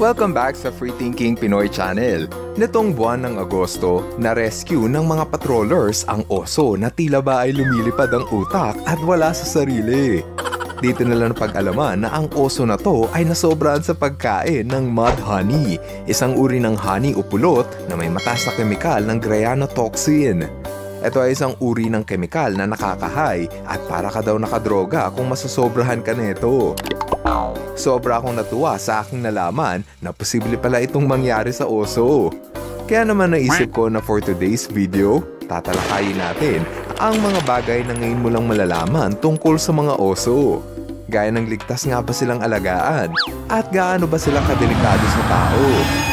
Welcome back sa Free Thinking Pinoy Channel. Nitong buwan ng Agosto, na-rescue ng mga patrollers ang oso na tila ba ay lumilipad ang utak at wala sa sarili. Dito nila napag-alaman na ang oso na to ay nasobrahan sa pagkain ng mud honey, isang uri ng honey o pulot na may mataas na kemikal ng granotoxin. Ito ay isang uri ng kemikal na nakakahay at para ka daw nakadroga kung masasobrahan ka nito. Sobra akong natuwa sa aking nalaman na posible pala itong mangyari sa oso. Kaya naman naisip ko na for today's video, tatalakayin natin ang mga bagay na ngayon mo lang malalaman tungkol sa mga oso. Gaya ng ligtas nga ba silang alagaan at gaano ba sila kadelikado sa tao.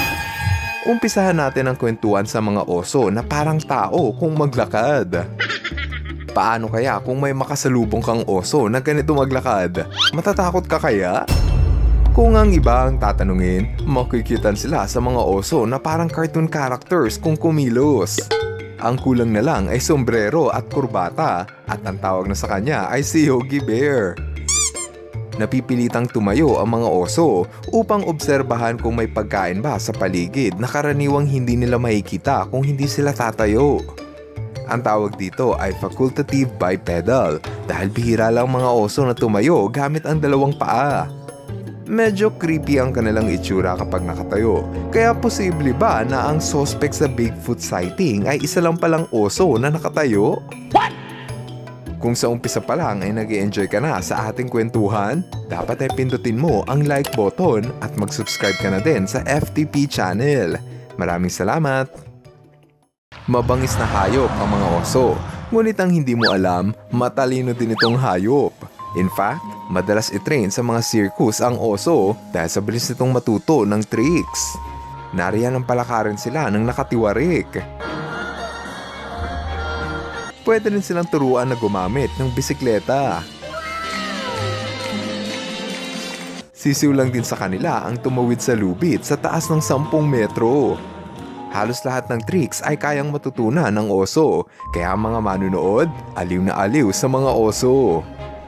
Umpisahan natin ang kwentuhan sa mga oso na parang tao kung maglakad. Paano kaya kung may makasalubong kang oso na ganito maglakad? Matatakot ka kaya? Kung ang iba ang tatanungin, makikitan sila sa mga oso na parang cartoon characters kung kumilos. Ang kulang na lang ay sombrero at kurbata at ang tawag na sa kanya ay si Yogi Bear. Napipilitang tumayo ang mga oso upang obserbahan kung may pagkain ba sa paligid na karaniwang hindi nila makikita kung hindi sila tatayo. Ang tawag dito ay facultative bipedal dahil bihira lang mga oso na tumayo gamit ang dalawang paa. Medyo creepy ang kanilang itsura kapag nakatayo, kaya posible ba na ang suspect sa Bigfoot sighting ay isa lang palang oso na nakatayo? What? Kung sa umpisa pa lang ay nag-i-enjoy ka na sa ating kwentuhan, dapat ay pindutin mo ang like button at mag-subscribe ka na din sa FTP channel. Maraming salamat! Mabangis na hayop ang mga oso, ngunit ang hindi mo alam, matalino din itong hayop. In fact, madalas i-train sa mga circus ang oso dahil sa bilis nitong matuto ng tricks. Nariyan ang palakarin sila ng nakatiwarik. Pwede rin silang turuan na gumamit ng bisikleta. Sisiw lang din sa kanila ang tumawid sa lubid sa taas ng 10 metro. Halos lahat ng tricks ay kayang matutunan ng oso, kaya ang mga manunood, aliw na aliw sa mga oso.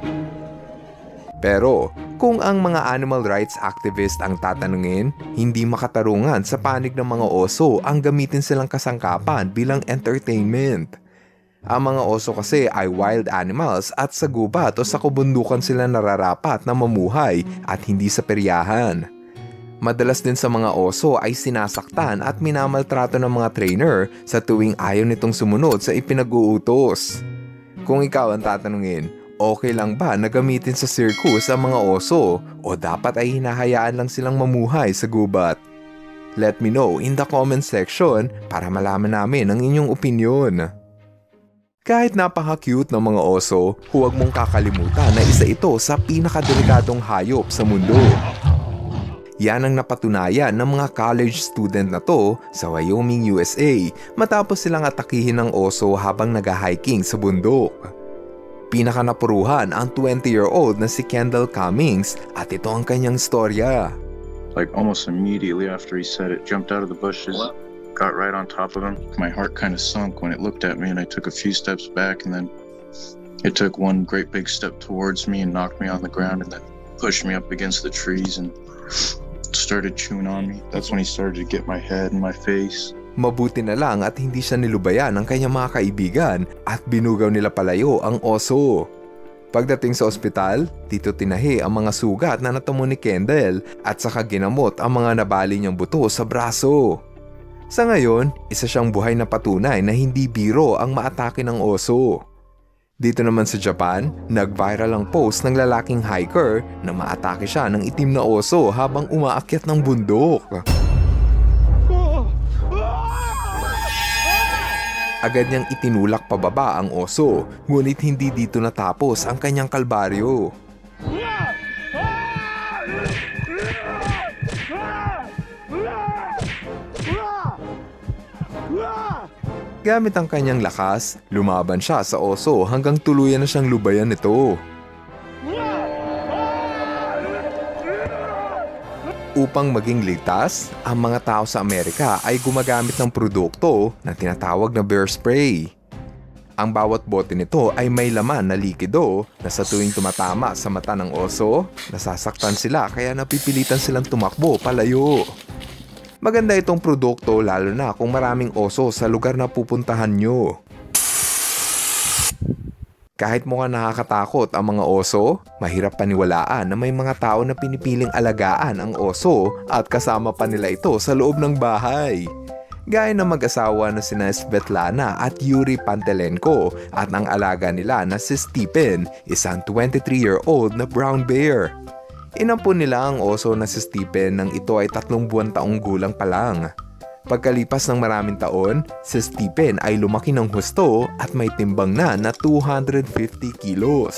Pero, kung ang mga animal rights activist ang tatanungin, hindi makatarungan sa panig ng mga oso ang gamitin silang kasangkapan bilang entertainment. Ang mga oso kasi ay wild animals at sa gubat o sa kabundukan sila nararapat na mamuhay at hindi sa peryahan. Madalas din sa mga oso ay sinasaktan at minamaltrato ng mga trainer sa tuwing ayaw nitong sumunod sa ipinag-uutos. Kung ikaw ang tatanungin, okay lang ba na gamitin sa circus ang mga oso o dapat ay hinahayaan lang silang mamuhay sa gubat? Let me know in the comment section para malaman namin ang inyong opinyon. Kahit napaka-cute ng mga oso, huwag mong kakalimutan na isa ito sa pinakadelikadong hayop sa mundo. Yan ang napatunayan ng mga college student na to sa Wyoming, USA matapos silang atakihin ng oso habang nag-hiking sa bundok. Pinakanapuruhan ang 20-year-old na si Kendall Cummings at ito ang kanyang storya. Like almost immediately after he said it, jumped out of the bushes, got right on top of him. My heart kind of sunk when it looked at me and I took a few steps back and then it took one great big step towards me and knocked me on the ground and then pushed me up against the trees and started chewing on me. That's when he started to get my head and my face. Mabuti na lang at hindi siya nilubayan ng kanyang mga kaibigan at binugaw nila palayo ang oso. Pagdating sa ospital, dito tinahi ang mga sugat na natamo ni Kendall at saka ginamot ang mga nabali niyang buto sa braso. Sa ngayon, isa siyang buhay na patunay na hindi biro ang maatake ng oso. Dito naman sa Japan, nag-viral ang post ng lalaking hiker na maatake siya ng itim na oso habang umaakyat ng bundok. Agad niyang itinulak pababa ang oso, ngunit hindi dito natapos ang kanyang kalbaryo. Gamit ang kanyang lakas, lumaban siya sa oso hanggang tuluyan na siyang lubayan nito. Upang maging ligtas, ang mga tao sa Amerika ay gumagamit ng produkto na tinatawag na bear spray. Ang bawat bote nito ay may laman na likido na sa tuwing tumatama sa mata ng oso, nasasaktan sila kaya napipilitan silang tumakbo palayo. Maganda itong produkto lalo na kung maraming oso sa lugar na pupuntahan nyo. Kahit mukhang nakakatakot ang mga oso, mahirap paniwalaan na may mga tao na pinipiling alagaan ang oso at kasama pa nila ito sa loob ng bahay. Gaya ng mag-asawa na sina Svetlana at Yuri Pantelenko at ang alaga nila na si Stephen, isang 23-year-old na brown bear. Inampun nila ang oso na si Stephen nang ito ay 3 buwan taong gulang pa lang. Pagkalipas ng maraming taon, si Stephen ay lumaki ng husto at may timbang na 250 kilos.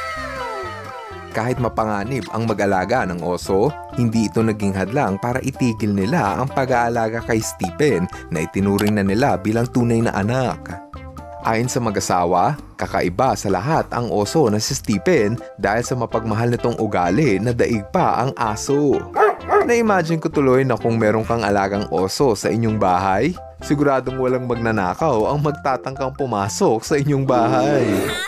Kahit mapanganib ang mag-alaga ng oso, hindi ito naging hadlang para itigil nila ang pag-aalaga kay Stephen na itinuring na nila bilang tunay na anak. Ayon sa mag-asawa, kakaiba sa lahat ang oso na si Stephen dahil sa mapagmahal nitong ugali na daig pa ang aso. Na-imagine ko tuloy na kung meron kang alagang oso sa inyong bahay, siguradong walang magnanakaw ang magtatangkang pumasok sa inyong bahay.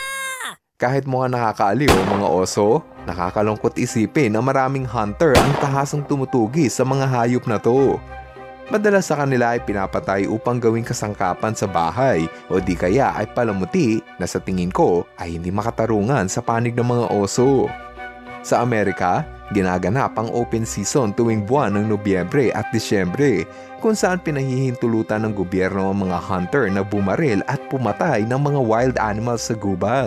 Kahit mukhang nakakaaliw ang mga oso, nakakalungkot isipin na maraming hunter ang tahasang tumutugi sa mga hayop na to. Madalas sa kanila ay pinapatay upang gawing kasangkapan sa bahay o di kaya ay palamuti na sa tingin ko ay hindi makatarungan sa panig ng mga oso. Sa Amerika, ginaganap ang open season tuwing buwan ng Nobyembre at Disyembre kung saan pinahihintulutan ng gobyerno ang mga hunter na bumaril at pumatay ng mga wild animals sa gubat.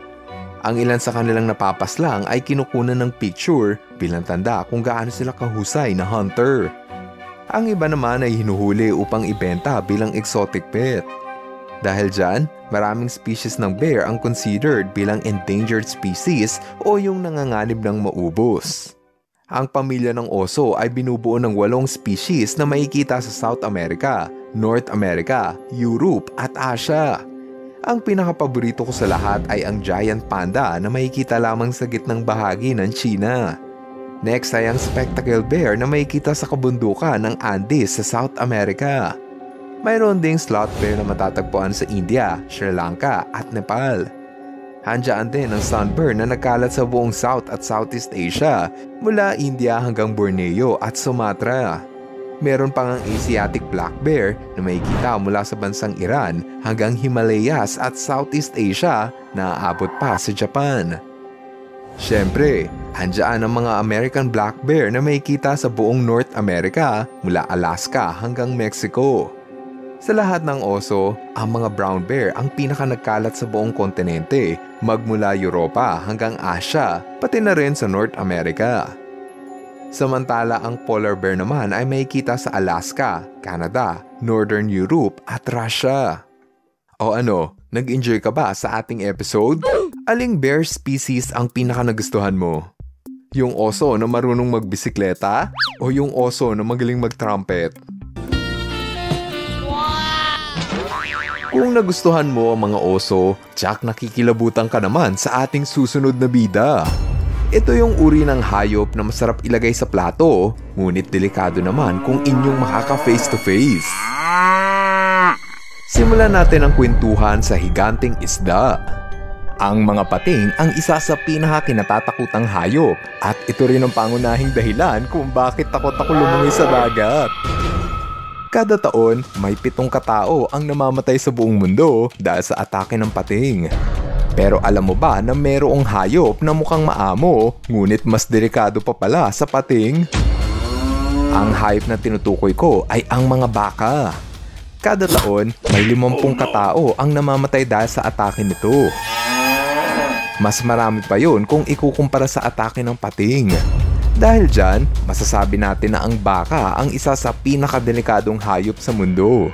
Ang ilan sa kanilang napapaslang ay kinukunan ng picture bilang tanda kung gaano sila kahusay na hunter. Ang iba naman ay hinuhuli upang ibenta bilang exotic pet. Dahil dyan, maraming species ng bear ang considered bilang endangered species o yung nanganganib ng maubos. Ang pamilya ng oso ay binubuo ng 8 species na makikita sa South America, North America, Europe at Asia. Ang pinakapaborito ko sa lahat ay ang giant panda na makikita lamang sa gitnang bahagi ng China. Next ay ang spectacle bear na makikita sa kabundukan ng Andes sa South America. Mayroon ding sloth bear na matatagpuan sa India, Sri Lanka at Nepal. Handiyaan din ang sun bear na nagkalat sa buong South at Southeast Asia mula India hanggang Borneo at Sumatra. Meron pang ang Asiatic black bear na makikita mula sa bansang Iran hanggang Himalayas at Southeast Asia na aabot pa sa Japan. Siyempre, handiyaan ang mga American black bear na makikita sa buong North America mula Alaska hanggang Mexico. Sa lahat ng oso, ang mga brown bear ang pinakanagkalat sa buong kontinente magmula Europa hanggang Asia pati na rin sa North America. Samantala ang polar bear naman ay makikita sa Alaska, Canada, Northern Europe at Russia. O ano, nag-enjoy ka ba sa ating episode? Aling bear species ang pinakanagustuhan mo? Yung oso na marunong magbisikleta? O yung oso na magaling mag-trumpet? Kung nagustuhan mo ang mga oso, tsak nakikilabutan ka naman sa ating susunod na bida. Ito yung uri ng hayop na masarap ilagay sa plato, ngunit delikado naman kung inyong makaka-face to face. Simulan natin ang kwentuhan sa higanting isda. Ang mga pating ang isa sa pinaka-kinatatakutang hayop at ito rin ang pangunahing dahilan kung bakit takot ako lumangoy sa dagat. Kada taon, may 7 katao ang namamatay sa buong mundo dahil sa atake ng pating. Pero alam mo ba na mayroong hayop na mukhang maamo, ngunit mas delikado pa pala sa pating? Ang hayop na tinutukoy ko ay ang mga baka. Kada taon, may 50 katao ang namamatay dahil sa atake nito. Mas marami pa yun kung ikukumpara sa atake ng pating. Dahil dyan, masasabi natin na ang baka ang isa sa pinakadelikadong hayop sa mundo.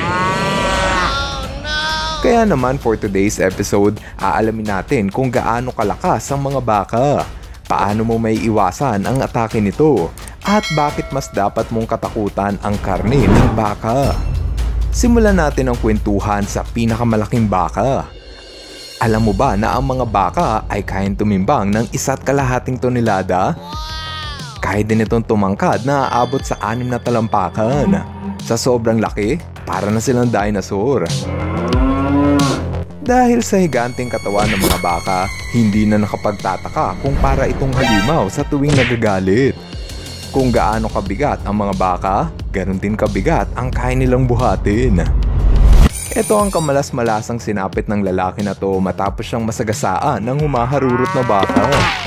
Kaya naman for today's episode, aalamin natin kung gaano kalakas ang mga baka, paano mo may iwasan ang atake nito, at bakit mas dapat mong katakutan ang karne ng baka. Simulan natin ang kwentuhan sa pinakamalaking baka. Alam mo ba na ang mga baka ay kayang tumimbang ng 1.5 tonelada? Kaya din itong tumangkad na aabot sa 6 na talampakan. Sa sobrang laki, para na silang dinosaur. Dahil sa higanting katawan ng mga baka, hindi na nakapagtataka kung para itong halimaw sa tuwing nagagalit. Kung gaano kabigat ang mga baka, ganun din kabigat ang kaya nilang buhatin. Ito ang kamalas-malasang sinapit ng lalaki na to matapos siyang masagasaan ng humaharurot na baka.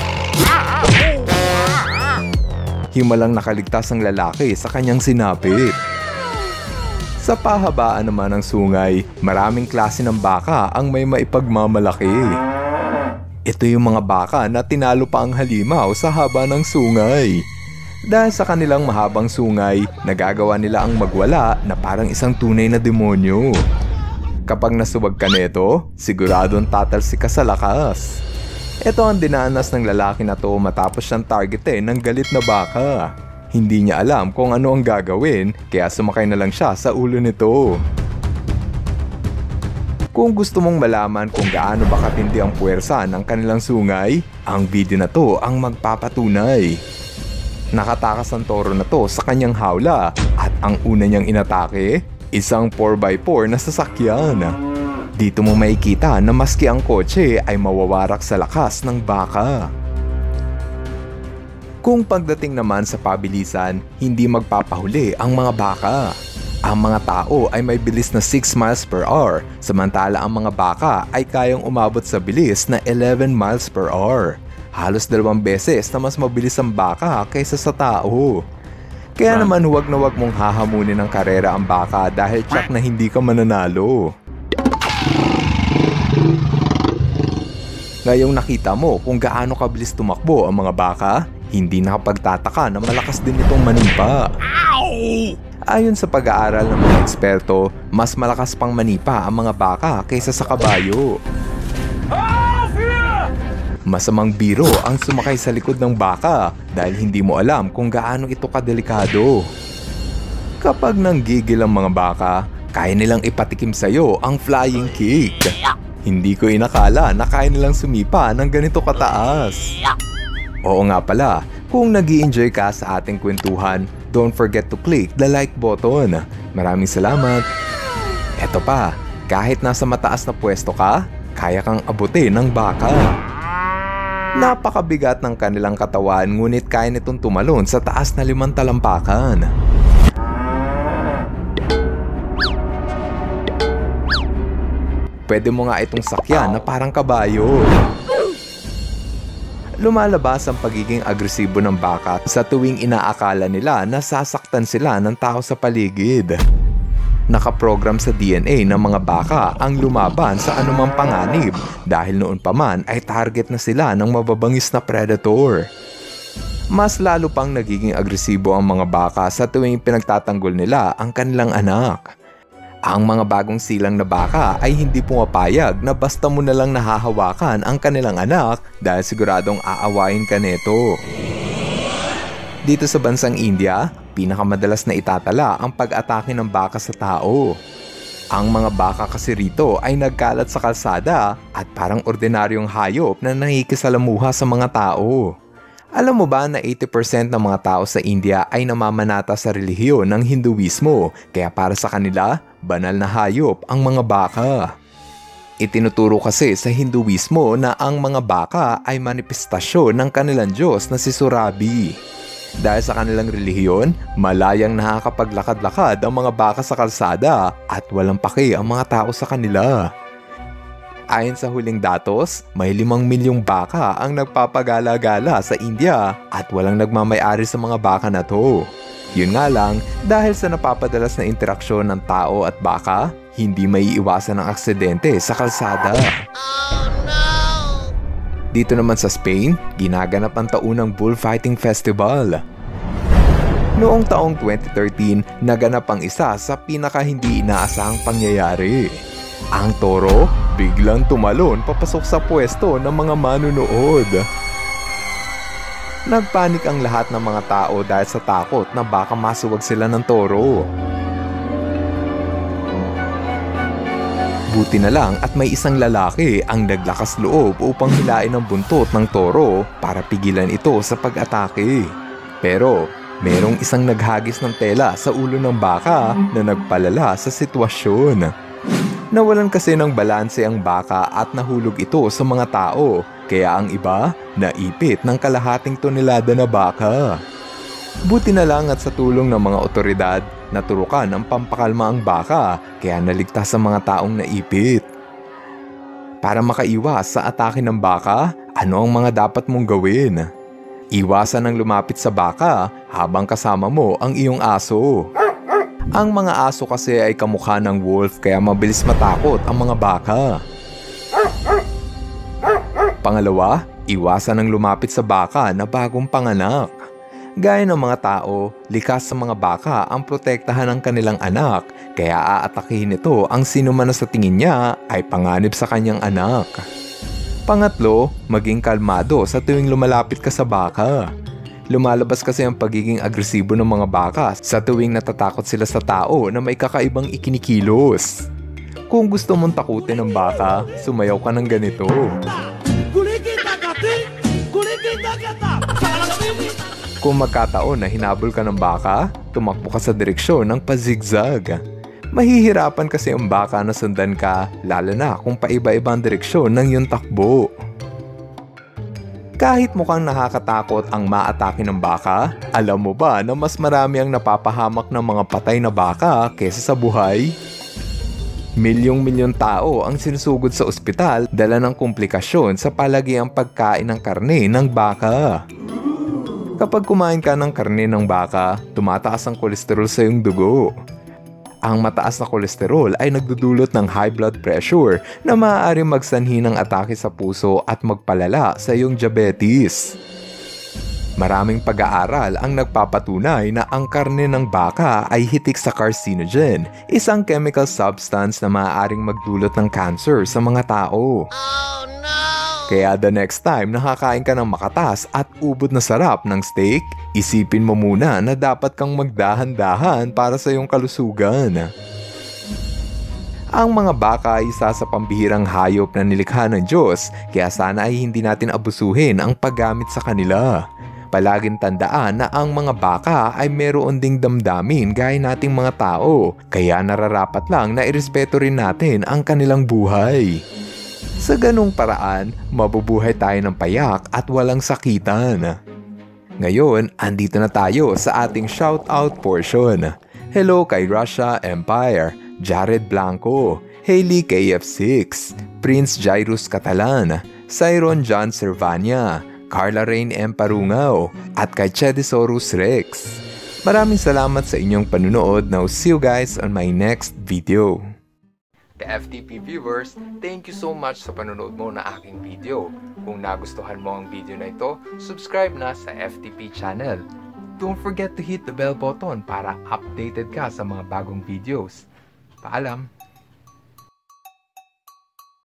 Himalang nakaligtas ang lalaki sa kanyang sinapit. Sa pahabaan naman ng sungay, maraming klase ng baka ang may maipagmamalaki. Ito yung mga baka na tinalo pa ang halimaw sa haba ng sungay. Dahil sa kanilang mahabang sungay, nagagawa nila ang magwala na parang isang tunay na demonyo. Kapag nasuwag ka neto, siguradong tatalsik ka sa lakas. Ito ang dinanas ng lalaki na to matapos siyang targetin ng galit na baka. Hindi niya alam kung ano ang gagawin, kaya sumakay na lang siya sa ulo nito. Kung gusto mong malaman kung gaano ba katindi ang puwersa ng kanilang sungay, ang video na to ang magpapatunay. Nakatakas ang toro na to sa kanyang hawla at ang una niyang inatake, isang 4x4 na sasakyan. Dito mo makikita na maski ang kotse ay mawawarak sa lakas ng baka. Kung pagdating naman sa pabilisan, hindi magpapahuli ang mga baka. Ang mga tao ay may bilis na 6 miles per hour, samantala ang mga baka ay kayang umabot sa bilis na 11 miles per hour. Halos 2 beses na mas mabilis ang baka kaysa sa tao. Kaya naman huwag na huwag mong hahamunin ng karera ang baka dahil tsak na hindi ka mananalo. Ngayong nakita mo kung gaano kabilis tumakbo ang mga baka, hindi nakapagtataka na malakas din itong manipa. Ayon sa pag-aaral ng mga eksperto, mas malakas pang manipa ang mga baka kaysa sa kabayo. Masamang biro ang sumakay sa likod ng baka dahil hindi mo alam kung gaano ito kadelikado. Kapag nanggigil ang mga baka, kaya nilang ipatikim sa'yo ang flying kick. Hindi ko inakala na kaya nilang sumipa ng ganito kataas. Oo nga pala, kung nag-i-enjoy ka sa ating kwentuhan, don't forget to click the like button. Maraming salamat. Eto pa, kahit nasa mataas na pwesto ka, kaya kang abutin ng baka. Napakabigat ng kanilang katawan ngunit kaya nitong tumalon sa taas na 5 talampakan. Pwede mo nga itong sakyan na parang kabayo. Lumalabas ang pagiging agresibo ng baka sa tuwing inaakala nila na sasaktan sila ng tao sa paligid. Nakaprogram sa DNA ng mga baka ang lumaban sa anumang panganib dahil noon pa man ay target na sila ng mababangis na predator. Mas lalo pang nagiging agresibo ang mga baka sa tuwing pinagtatanggol nila ang kanilang anak. Ang mga bagong silang na baka ay hindi pumapayag na basta mo na lang nahahawakan ang kanilang anak dahil siguradong aawain ka neto. Dito sa bansang India, pinakamadalas na itatala ang pag-atake ng baka sa tao. Ang mga baka kasi rito ay nagkalat sa kalsada at parang ordinaryong hayop na nakikisalamuha sa mga tao. Alam mo ba na 80% ng mga tao sa India ay namamanata sa relihiyon ng Hinduismo, kaya para sa kanila, banal na hayop ang mga baka. Itinuturo kasi sa Hinduismo na ang mga baka ay manifestasyon ng kanilang Diyos na si Surabi. Dahil sa kanilang relihiyon, malayang nakakapaglakad-lakad ang mga baka sa kalsada at walang paki ang mga tao sa kanila. Ayon sa huling datos, may 5 milyong baka ang nagpapagala-gala sa India at walang nagmamay-ari sa mga baka na to. Yun nga lang, dahil sa napapadalas na interaksyon ng tao at baka, hindi maiiwasan ang aksidente sa kalsada. Oh no! Dito naman sa Spain, ginaganap ang taunang bullfighting festival. Noong taong 2013, naganap ang isa sa pinaka hindi inaasahang pangyayari. Ang toro biglang tumalon papasok sa pwesto ng mga manunood. Nagpanik ang lahat ng mga tao dahil sa takot na baka masuwag sila ng toro. Buti na lang at may isang lalaki ang naglakas loob upang hilain ang buntot ng toro para pigilan ito sa pag-atake. Pero merong isang naghagis ng tela sa ulo ng baka na nagpalala sa sitwasyon. Nawalan kasi ng balanse ang baka at nahulog ito sa mga tao, kaya ang iba naipit ng kalahating tonelada na baka. Buti na lang at sa tulong ng mga otoridad, naturukan ang pampakalma ang baka kaya naligtas sa mga taong naipit. Para makaiwas sa atake ng baka, ano ang mga dapat mong gawin? Iwasan ang lumapit sa baka habang kasama mo ang iyong aso. Ang mga aso kasi ay kamukha ng wolf kaya mabilis matakot ang mga baka. Pangalawa, iwasan ang lumapit sa baka na bagong panganak. Gaya ng mga tao, likas sa mga baka ang protektahan ng kanilang anak kaya aatakihin nito ang sino man na sa tingin niya ay panganib sa kanyang anak. Pangatlo, maging kalmado sa tuwing lumalapit ka sa baka. Lumalabas kasi ang pagiging agresibo ng mga baka sa tuwing natatakot sila sa tao na may kakaibang ikinikilos. Kung gusto mong takutin ng baka, sumayaw ka ng ganito. Kung magkataon na hinabol ka ng baka, tumakbo ka sa direksyon ng pazigzag. Mahihirapan kasi ang baka na sundan ka, lalo na kung paiba-ibang direksyon ng iyong takbo. Kahit mukhang nakakatakot ang maatake ng baka, alam mo ba na mas marami ang napapahamak ng mga patay na baka kesa sa buhay? Milyong-milyon tao ang sinusugod sa ospital dala ng komplikasyon sa palagiang pagkain ng karne ng baka. Kapag kumain ka ng karne ng baka, tumataas ang kolesterol sa iyong dugo. Ang mataas na kolesterol ay nagdudulot ng high blood pressure na maaaring magsanhi ng atake sa puso at magpalala sa iyong diabetes. Maraming pag-aaral ang nagpapatunay na ang karne ng baka ay hitik sa carcinogen, isang chemical substance na maaaring magdulot ng cancer sa mga tao. Oh no! Kaya the next time nakakain ka ng makatas at ubod na sarap ng steak, isipin mo muna na dapat kang magdahan-dahan para sa iyong kalusugan. Ang mga baka ay isa sa pambihirang hayop na nilikha ng Diyos, kaya sana ay hindi natin abusuhin ang paggamit sa kanila. Palaging tandaan na ang mga baka ay meron ding damdamin gaya nating mga tao, kaya nararapat lang na irespeto rin natin ang kanilang buhay. Sa ganung paraan, mabubuhay tayo ng payak at walang sakitan. Ngayon, andito na tayo sa ating shoutout portion. Hello kay Russia Empire, Jared Blanco, Hailey KF6, Prince Jairus Catalan, Cyron John Servania, Carla Rain M. Parungaw, at kay Chedisaurus Rex. Maraming salamat sa inyong panunood. Now see you guys on my next video. FTP viewers, thank you so much sa panonood mo na aking video. Kung nagustuhan mo ang video na ito, subscribe na sa FTP channel. Don't forget to hit the bell button para updated ka sa mga bagong videos. Paalam!